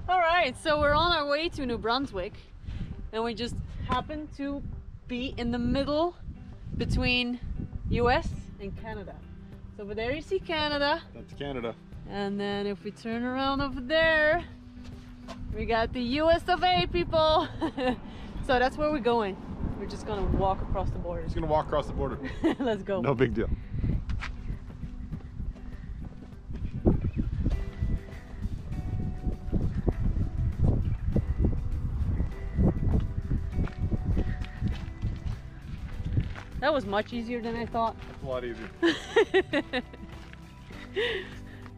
All right, so we're on our way to New Brunswick, and we just happen to be in the middle between US and Canada. So over there you see Canada. That's Canada. And then if we turn around over there, we got the US of A, people. So that's where we're going. We're just gonna walk across the border. Just gonna walk across the border. Let's go. No big deal. That was much easier than I thought. It's a lot easier.